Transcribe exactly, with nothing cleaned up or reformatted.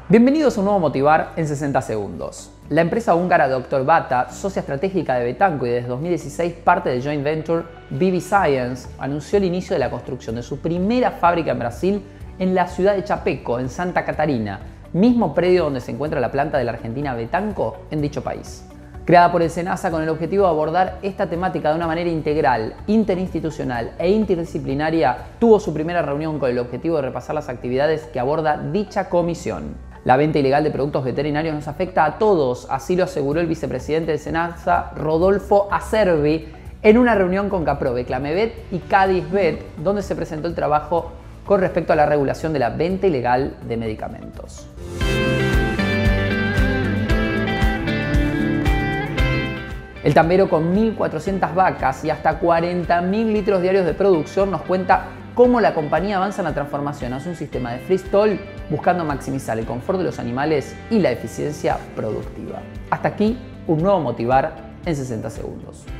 Bienvenidos a un nuevo Motivar en sesenta segundos. La empresa húngara doctor Bata, socia estratégica de Betanco y desde dos mil dieciséis parte del joint venture B B Science, anunció el inicio de la construcción de su primera fábrica en Brasil en la ciudad de Chapecó, en Santa Catarina, mismo predio donde se encuentra la planta de la Argentina Betanco en dicho país. Creada por el SENASA con el objetivo de abordar esta temática de una manera integral, interinstitucional e interdisciplinaria, tuvo su primera reunión con el objetivo de repasar las actividades que aborda dicha comisión. La venta ilegal de productos veterinarios nos afecta a todos, así lo aseguró el vicepresidente del SENASA, Rodolfo Acerbi, en una reunión con Caprove, Clamevet y Cadisvet, donde se presentó el trabajo con respecto a la regulación de la venta ilegal de medicamentos. El tambero, con mil cuatrocientas vacas y hasta cuarenta mil litros diarios de producción, nos cuenta cómo la compañía avanza en la transformación hacia un sistema de freestall, buscando maximizar el confort de los animales y la eficiencia productiva. Hasta aquí un nuevo Motivar en sesenta segundos.